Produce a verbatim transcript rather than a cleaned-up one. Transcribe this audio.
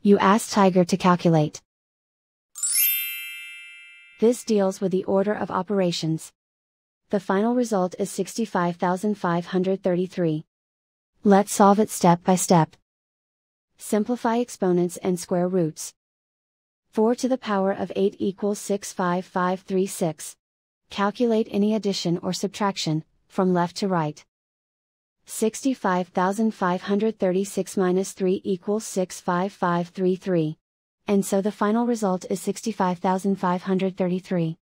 You ask Tiger to calculate. This deals with the order of operations. The final result is sixty-five thousand five hundred thirty-three. Let's solve it step by step. Simplify exponents and square roots. four to the power of eight equals six five five three six. Calculate any addition or subtraction, from left to right. sixty-five thousand five hundred thirty-six minus three equals six five five three three. And so the final result is sixty-five thousand five hundred thirty-three.